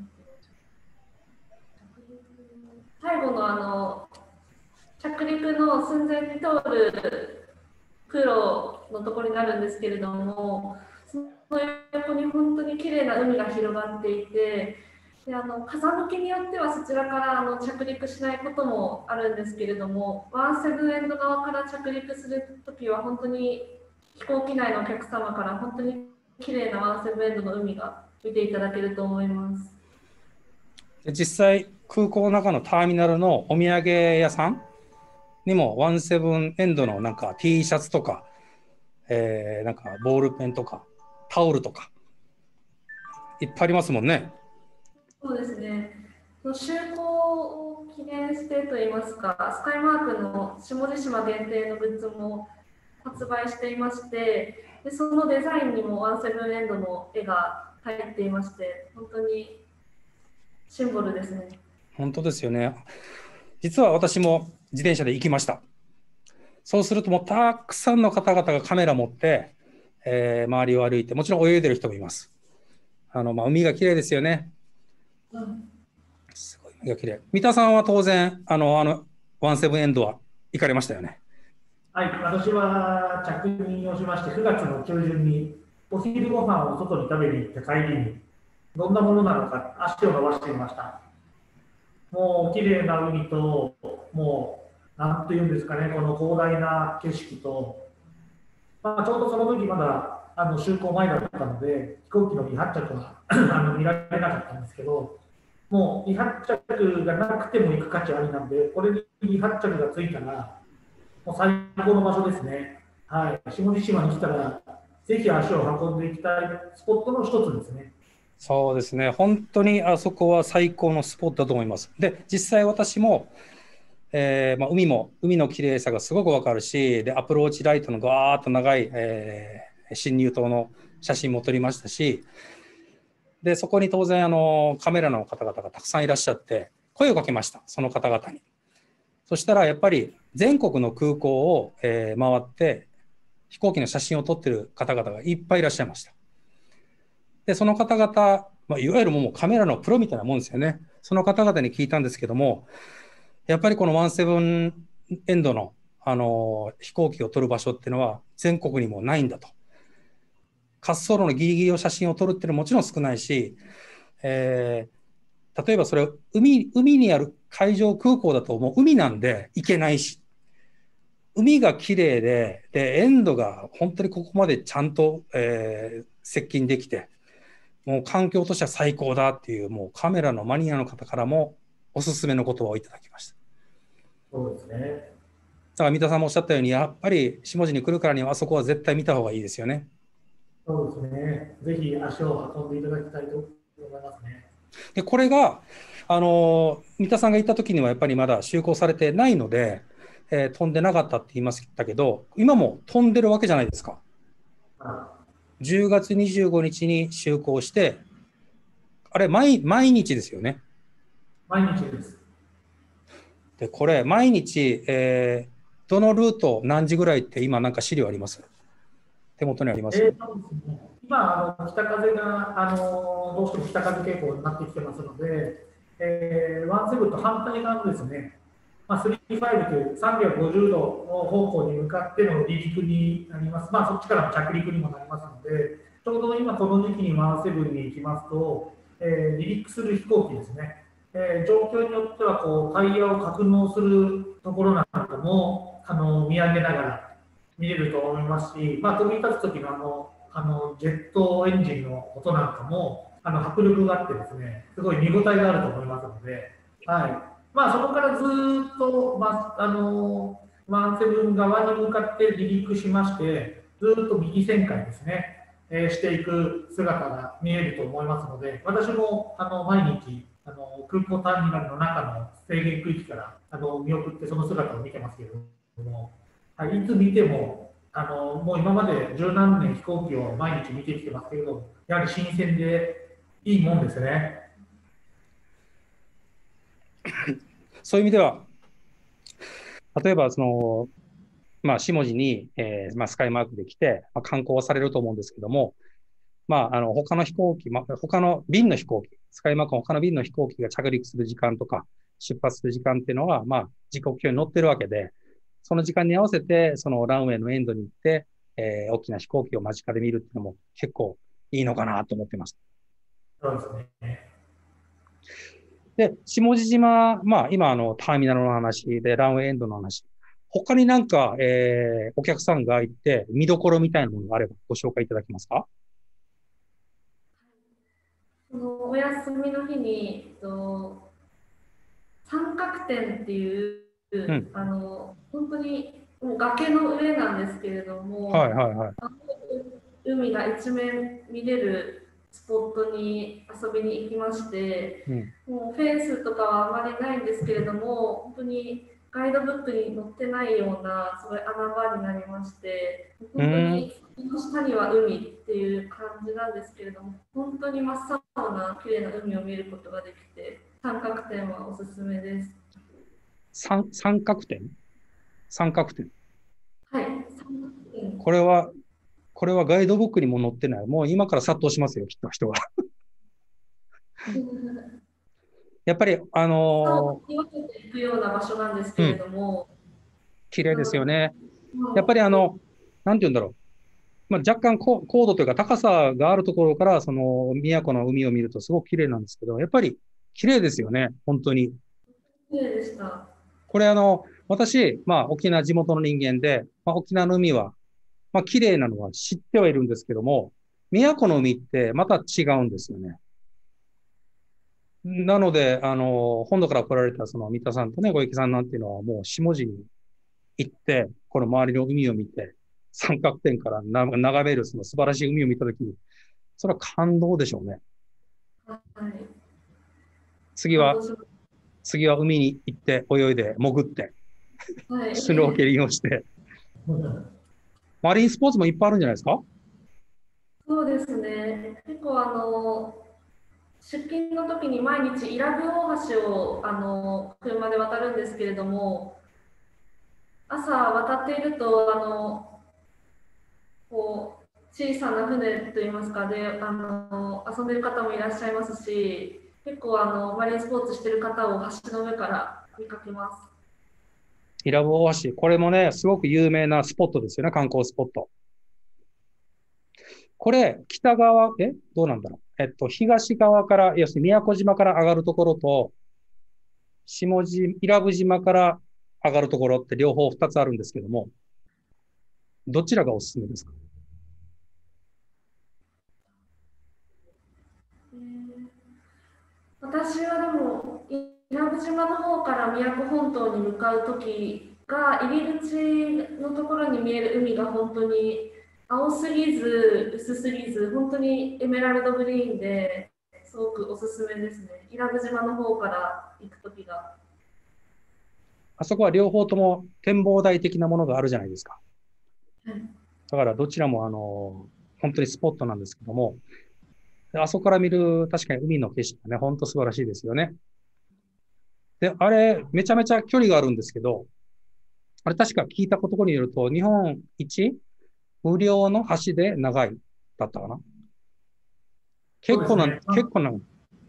最後のあの着陸の寸前に通る空路のところになるんですけれども、その横に本当に綺麗な海が広がっていて、であの風向きによってはそちらからあの着陸しないこともあるんですけれども、ワンセブンエンド側から着陸するときは本当に飛行機内のお客様から本当に綺麗なワンセブンエンドの海が見ていただけると思います。
実際、空港の中のターミナルのお土産屋さんにもワンセブンエンドのなんか T シャツとか、えー、なんかボールペンとかタオルとかいっぱいありますもんね。
そうですね。就航を記念してといいますか、スカイマークの下地島限定のグッズも発売していまして、でそのデザインにもワンセブンエンドの絵が入っていまして、本当にシンボルですね。
本当ですよね。実は私も自転車で行きました。そうするともうたくさんの方々がカメラ持って、えー周りを歩いて、もちろん泳いでる人もいます。あの、まあ、海が綺麗ですよね。
うん、
すごい海が綺麗。三田さんは当然、あの、あの、ワンセブンエンドは行かれましたよね。
はい、私は着任をしまして、くがつの中旬にお昼ご飯を外に食べに行って帰りに、どんなものなのか足を伸ばしていました。もう綺麗な海と、もう、なんというんですかね、この広大な景色と、まあ、ちょうどその時まだあの就航前だったので、飛行機の離発着はあの見られなかったんですけど、もう離発着がなくても行く価値ありなんで、これに離発着がついたら、もう最高の場所ですね。はい、下地島に来たら、ぜひ足を運んでいきたいスポットの一つですね。
そうですね。本当にあそこは最高のスポットだと思います。で、実際私も、えーまあ、海も、海の綺麗さがすごくわかるし、で、アプローチライトのガーッと長い、えー、侵入灯の写真も撮りましたし、で、そこに当然、あの、カメラの方々がたくさんいらっしゃって、声をかけました、その方々に。 そしたらやっぱり全国の空港を、えー、回って飛行機の写真を撮ってる方々がいっぱいいらっしゃいました。で、その方々、まあ、いわゆるもうカメラのプロみたいなもんですよね。その方々に聞いたんですけども、やっぱりこのワンセブンエンドの、あのー飛行機を撮る場所っていうのは全国にもないんだと。滑走路のギリギリの写真を撮るっていうのはもちろん少ないし、えー、例えばそれ海、海にある海上空港だともう海なんで行けないし、海が綺麗で、で、エンドが本当にここまでちゃんと、えー、接近できて、もう環境としては最高だっていう、もうカメラのマニアの方からもおすすめの言葉をいただきました。
そうですね。
だから三田さんもおっしゃったように、やっぱり下地に来るからにはあそこは絶対見た方がいいですよね。
そうですね。ぜひ足を運んでいただきたいと思いますね。
で、これが、あの、三田さんが行った時にはやっぱりまだ就航されてないので、えー飛んでなかったって言いましたけど、今も飛んでるわけじゃないですか。
あ
じゅうがつにじゅうごにちに就航して、あれ毎、毎日ですよね。
毎日です。
で、これ、毎日、えーどのルート何時ぐらいって今なんか資料あります？手元にあります？
えーとですね、今あの、北風があのどうしても北風傾向になってきてますので、えー、ワンセブンと反対側のですね、まあ、スリーファイブというさんびゃくごじゅうど方向に向かっての離陸になります。まあ、そっちからの着陸にもなりますので、ちょうど今この時期にワンセブンに行きますと、えー、離陸する飛行機ですね、えー、状況によってはこうタイヤを格納するところなんかもあの見上げながら見れると思いますし、まあ、飛び立つ時のあのあのジェットエンジンの音なんかもあの迫力があってですね、すごい見応えがあると思いますので、はい。まあ、そこからずっと、まあ、あのワンセブン側に向かって離陸しまして、ずっと右旋回ですね、えーしていく姿が見えると思いますので、私もあの毎日あの空港ターミナルの中の制限区域からあの見送ってその姿を見てますけれども、はい、いつ見てもあのもう今まで十何年飛行機を毎日見てきてますけれども、やはり新鮮でいいもんですね。
そういう意味では、例えばその、まあ、下地に、えーまあ、スカイマークで来て、まあ、観光はされると思うんですけども、まあ、あの他の飛行機、まあ、他の便の飛行機、スカイマークの他の便の飛行機が着陸する時間とか、出発する時間っていうのは、まあ、時刻表に載ってるわけで、その時間に合わせて、そのランウェイのエンドに行って、えー大きな飛行機を間近で見るっていうのも結構いいのかなと思ってます。
そうですね。
で、下地島、まあ、今、あの、ターミナルの話で、ランウェイエンドの話。他になんか、えー、お客さんがいて、見どころみたいなものがあればご紹介いただけますか？
そのお休みの日に、えっと、三角点っていう、
うん。
あの本当にもう崖の上なんですけれども、
はいはいはい。
あの海が一面見れるスポットに遊びに行きまして、
うん。
もうフェンスとかはあまりないんですけれども、本当にガイドブックに載ってないようなすごい穴場になりまして、
う
本当
ーん。
にその下には海っていう感じなんですけれども、本当に真っ青な綺麗な海を見ることができて、三角点はおすすめです。
三、三角点三角点。
はい、三角点。
これは、これはガイドブックにも載ってない。もう今から殺到しますよ、きっと人が。やっぱり、あの
に分けていくような場所なんですけれ
ーうん、
ども、
綺麗ですよね。やっぱ
も
りあの、なんて言うんだろう。まあ、若干高高度というか高さがあるところから、その宮古の海を見るとすごく綺麗なんですけど、やっぱり綺麗ですよね、本当に。
う綺麗でした。
これあの、私、まあ沖縄地元の人間で、まあ、沖縄の海は、まあ綺麗なのは知ってはいるんですけども、宮古の海ってまた違うんですよね。なので、あの、本土から来られたその三田さんとね、小池さんなんていうのはもう下地に行って、この周りの海を見て、三角点からな眺めるその素晴らしい海を見たときに、それは感動でしょうね。
はい。
次は、
感動しま
次は海に行って、泳いで、潜って、
す。はい。
シュノーケリングをして、マリンスポーツもいっぱいあるんじゃないですか？
そうですね。結構あの出勤の時に毎日伊良部大橋をあの車で渡るんですけれども、朝渡っているとあのこう小さな船といいますかであの遊んでる方もいらっしゃいますし、結構あのマリンスポーツしてる方を橋の上から見かけます。
伊良部大橋、これもね、すごく有名なスポットですよね、観光スポット。これ、北側、えどうなんだろう。えっと、東側から、要するに宮古島から上がるところと、下地、伊良部島から上がるところって両方二つあるんですけども、どちらがおすすめですか？
えー私はでも伊良部島の方から宮古本島に向かう時が入り口のところに見える海が本当に青すぎず薄すぎず本当にエメラルドグリーンですごくおすすめですね。伊良部島の方から行く時が。
あそこは両方とも展望台的なものがあるじゃないですか。
はい、
だからどちらもあの、本当にスポットなんですけども、あそこから見る確かに海の景色がね、本当素晴らしいですよね。で、あれ、めちゃめちゃ距離があるんですけど、あれ確か聞いたことによると、日本一無料の橋で長いだったかな。結構な、
そうですね、
結構な、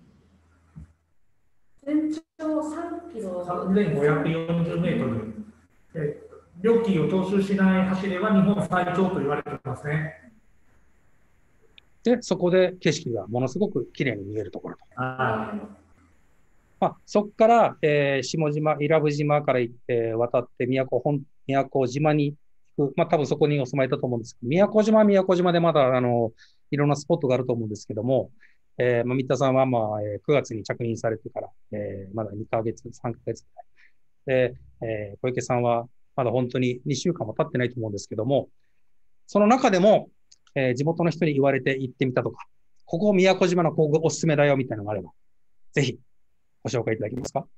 全長さんキロ。
さんぜんごひゃくよんじゅうメートル。え料金を踏襲しない橋では日本最長と言われていますね。
で、そこで景色がものすごく綺麗に見えるところと。
は
まあ、そこから、えー下島、伊良部島から行って渡って宮古本、宮古島に行く。まあ、多分そこにお住まいだと思うんですけど、宮古島は宮古島でまだ、あの、いろんなスポットがあると思うんですけども、えー、まあ、三田さんは、まあ、えーくがつに着任されてから、えーまだにかげつ、さんかげつくらい。で、えー小池さんは、まだ本当ににしゅうかんも経ってないと思うんですけども、その中でも、えー地元の人に言われて行ってみたとか、ここ宮古島のここおすすめだよみたいなのがあれば、ぜひご紹介いただけますか？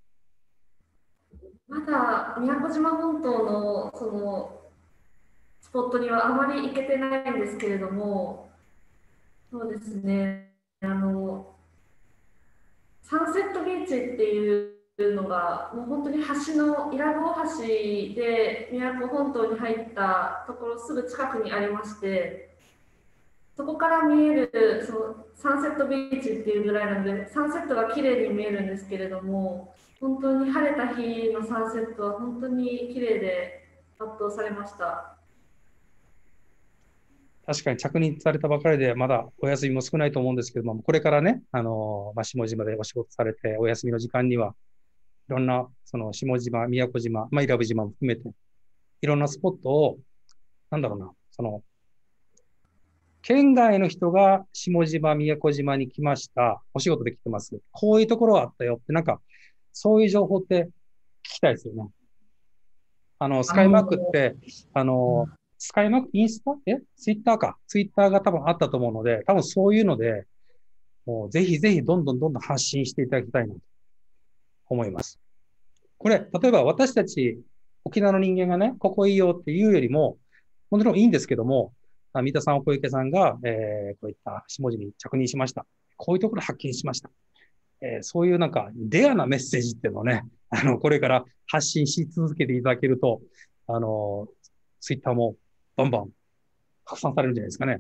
まだ宮古島本島のそのスポットにはあまり行けてないんですけれども、そうですね、あのサンセットビーチっていうのが、もう本当に橋の伊良部大橋で宮古本島に入ったところすぐ近くにありまして、そこから見えるそのサンセットビーチっていうぐらいなので、サンセットが綺麗に見えるんですけれども、本当に晴れた日のサンセットは本当に綺麗で圧倒されました。
確かに着任されたばかりで、まだお休みも少ないと思うんですけども、これからね、あの、まあ、下島でお仕事されて、お休みの時間には、いろんな、その下島、宮古島、まあ、伊良部島も含めて、いろんなスポットを、なんだろうな、その、県外の人が下島、宮古島に来ました。お仕事で来てます。こういうところがあったよって、なんか、そういう情報って聞きたいですよね。あの、スカイマークって、あの、スカイマーク、インスタえツイッターか。ツイッターが多分あったと思うので、多分そういうので、もうぜひぜひどんどんどんどん発信していただきたいなと思います。これ、例えば私たち沖縄の人間がね、ここいいよっていうよりも、もちろんいいんですけども、あ三田さん、小池さんが、えー、こういった下地に着任しました。こういうところ発見しました。えーそういうなんかレアなメッセージっていうのをね、あの、これから発信し続けていただけると、あの、ツイッターもバンバン拡散されるんじゃないですかね。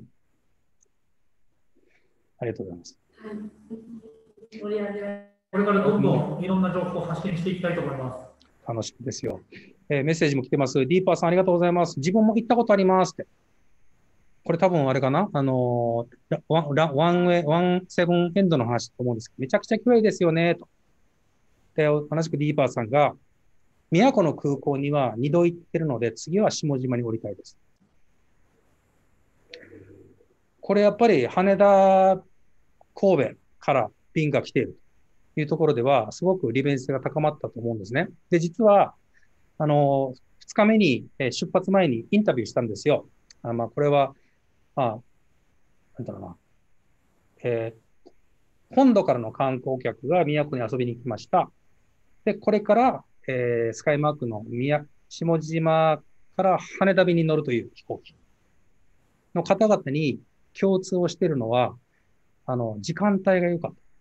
ありがとうございます。
はい、盛り上げ
これからどんどんいろんな情報を発信していきたいと思います。
楽しみですよ。えーメッセージも来てます。ディーパーさんありがとうございます。自分も行ったことありますって。これ多分あれかなあのー、ワン、ラワンウェイ、ワンセブンエンドの話と思うんですけど、めちゃくちゃ綺麗ですよね、と。で、同じくディーパーさんが、宮古の空港にはにど行ってるので、次は下島に降りたいです。これやっぱり羽田、神戸から便が来ているというところでは、すごく利便性が高まったと思うんですね。で、実は、あの、ふつかめに、えー出発前にインタビューしたんですよ。あまあ、これは、まあ、なんだろうな。えー本土からの観光客が宮古に遊びに来ました。で、これから、えースカイマークの宮、下島から羽田便に乗るという飛行機の方々に共通をしているのは、あの、時間帯が良かった。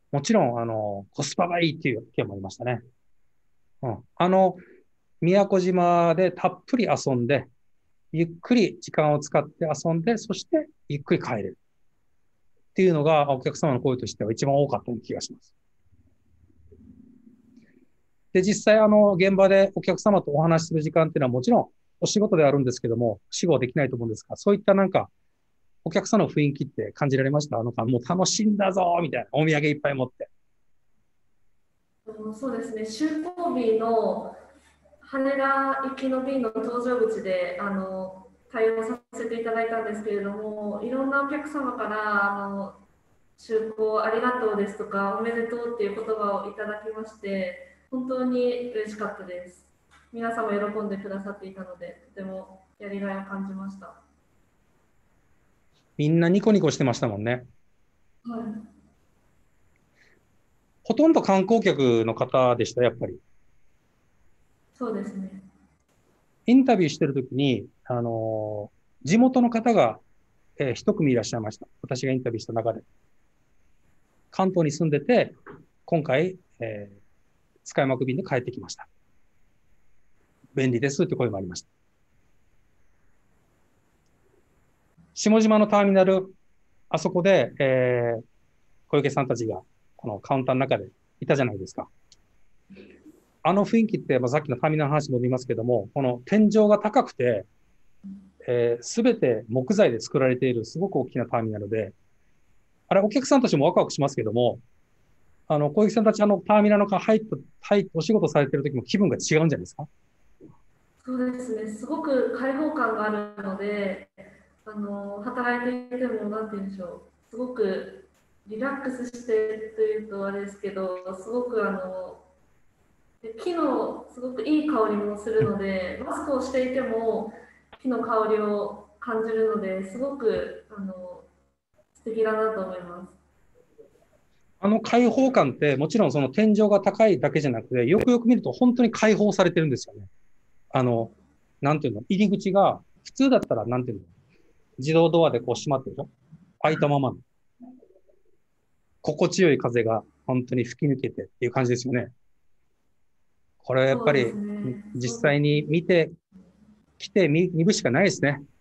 もちろん、あの、コスパがいいっていう意見もありましたね。うん。あの、宮古島でたっぷり遊んで、ゆっくり時間を使って遊んで、そしてゆっくり帰れるっていうのがお客様の声としては一番多かったような気がします。で、実際あの、現場でお客様とお話しする時間っていうのはもちろんお仕事であるんですけども、死後はできないと思うんですが、そういったなんか、お客さんの雰囲気って感じられました？なんかもう楽しんだぞみたいな、お土産いっぱい持って。
うんそうですね、就航日の羽田行きの便の搭乗口であの対応させていただいたんですけれども、いろんなお客様からあの就航ありがとうですとか、おめでとうっていう言葉をいただきまして、本当に嬉しかったです。皆様喜んでくださっていたので、とてもやりがいを感じました。
みんなニコニコしてましたもんね。
はい、
ほとんど観光客の方でした、やっぱり。
そうですね。
インタビューしてるときに、あのー、地元の方が、えー、一組いらっしゃいました。私がインタビューした中で。関東に住んでて、今回、えー、使いまく便で帰ってきました。便利ですって声もありました。下島のターミナル、あそこで、えー、小池さんたちが、このカウンターの中でいたじゃないですか。あの雰囲気って、まあ、さっきのターミナルの話も出ますけども、この天井が高くて、すべ、えー、て木材で作られているすごく大きなターミナルで、あれ、お客さんたちもワクワクしますけども、あの、小池さんたち、あの、ターミナルから入って、入って、お仕事されてる時も気分が違うんじゃないですか？
そうですね、すごく開放感があるので、あの働いていても、なんて言うんでしょう、すごくリラックスしてというとあれですけど、すごくあの木のすごくいい香りもするので、マスクをしていても木の香りを感じるので、すごくあの素敵だなと思います。
あの開放感って、もちろんその天井が高いだけじゃなくて、よくよく見ると本当に開放されてるんですよね。あの、なんていうの、入り口が、普通だったら、なんていうの、自動ドアでこう閉まってるでしょ？開いたままの。心地よい風が本当に吹き抜けてっていう感じですよね。これやっぱり、
ね、
実際に見て、来て見、見るしかないですね。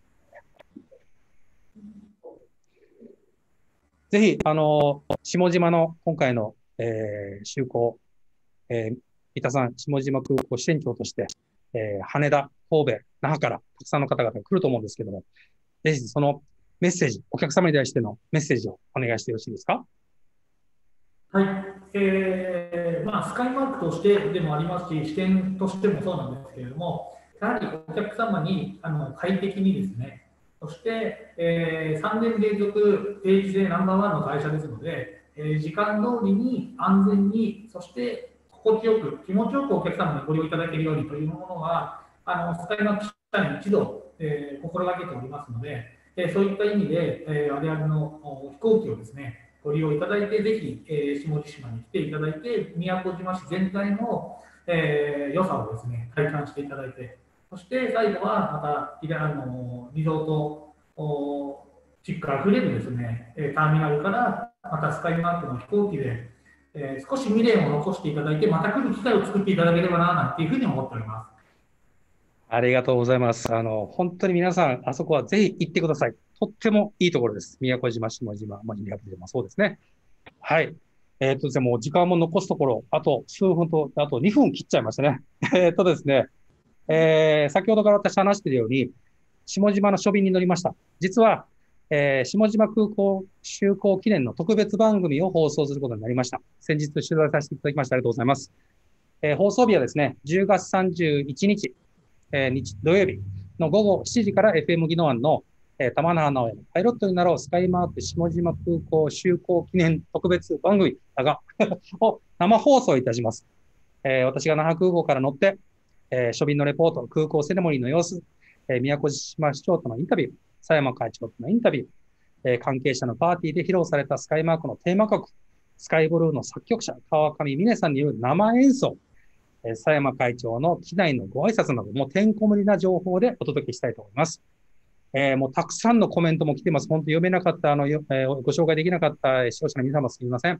ぜひ、あの、下島の今回の、えー、就航、えー、三田さん、下島空港支店長として、えー、羽田、神戸、那覇からたくさんの方々が来ると思うんですけども、ぜひそのメッセージ、お客様に対してのメッセージをお願いしてよろしいですか？
はい、えーまあ、スカイマークとしてでもありますし、視点としてもそうなんですけれども、やはりお客様にあの快適にですね、そして、えー、さんねん連続定期税ナンバーワンの会社ですので、えー、時間通りに安全に、そして心地よく、気持ちよくお客様にご利用いただけるようにというものは、あのスカイマーク社に一度、えー、心がけておりますので、えー、そういった意味で、えー、我々の飛行機をですね、ご利用いただいて、ぜひ、えー、下地島に来ていただいて、宮古島市全体の、えー、良さをですね、体感していただいて、そして最後はまたあのリゾートチックあふれるですね、ターミナルからまたスカイマークの飛行機で、えー、少し未練を残していただいて、また来る機会を作っていただければな、なんていうふうに思っております。
ありがとうございます。あの、本当に皆さん、あそこはぜひ行ってください。とってもいいところです。宮古島、下島、まあ、宮古島、そうですね。はい。えーっとですね、もう時間も残すところ、あと数分と、あとにふん切っちゃいましたね。えーっとですね、えー、先ほどから私話しているように、下島の書便に乗りました。実は、えー、下島空港就航記念の特別番組を放送することになりました。先日取材させていただきましてありがとうございます。えー、放送日はですね、じゅうがつさんじゅういちにち、えー、日土曜日の午後しちじから エフエム 宜野湾の、えー、玉那覇直江のパイロットになろうスカイマーク下島空港就航記念特別番組だがを生放送いたします。えー、私が那覇空港から乗って、えー、書便のレポート、空港セレモニーの様子、えー、宮古島市長とのインタビュー、佐山会長とのインタビュー、えー、関係者のパーティーで披露されたスカイマークのテーマ曲、スカイブルーの作曲者、川上美音さんによる生演奏、えー、佐山会長の機内のご挨拶など、もうてんこ盛りな情報でお届けしたいと思います。えー、もうたくさんのコメントも来てます。本当読めなかった、あの、えー、ご紹介できなかった視聴者の皆様すみません。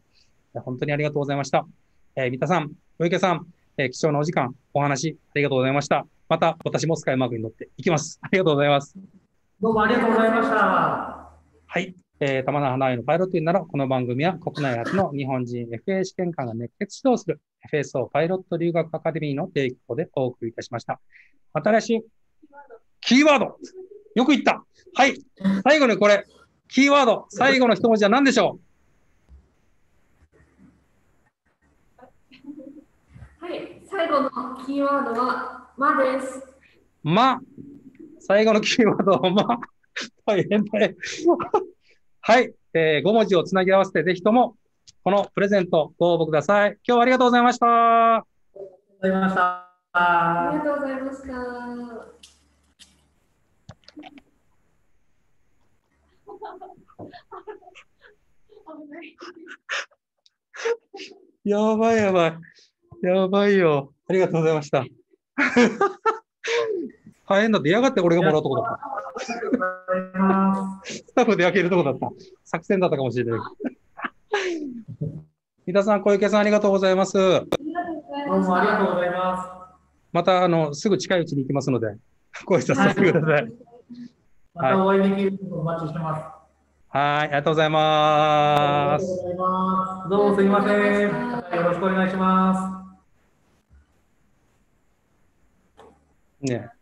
本当にありがとうございました。えー、三田さん、小池さん、えー貴重なお時間、お話、ありがとうございました。また私もスカイマークに乗っていきます。ありがとうございます。
どうもありがとうございました。
はい。えー、玉名花へのパイロットになろう。この番組は国内初の日本人 エフエー 試験官が熱血指導する エフエスオー パイロット留学アカデミーの提供でお送りいたしました。また来週、キーワード。よく言った。はい。最後にこれ、キーワード、最後の一文字は何でしょ
はい、最後のキーワードは、まです。
う？ま。最後のキーワードはま。大変大変。はい、えー。ご文字をつなぎ合わせて、ぜひとも、このプレゼントご応募ください。今日はありがとうございました。
ありがとうございました。
ありがとうございました。
やばいやばい。やばいよ。ありがとうございました。大変だって、嫌がって俺がもらうとこだった。
ありがとうございます。
スタッフで開けるとこだった。作戦だったかもしれない。三田さん、小池さん、ありがとうございます。
ありがとうござい
どう
ました。
もありがとうございま
また、あの、すぐ近いうちに行きますので、ご挨拶させてください。
す。またお会いできることをお待ちしてます。
はい、ありがとうござい
あ
ます。
りがとうございます。どうもすいません。よろしくお願いします。
ね。